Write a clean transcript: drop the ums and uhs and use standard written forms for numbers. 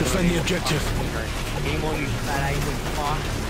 Defend the objective. Game on you, para ito.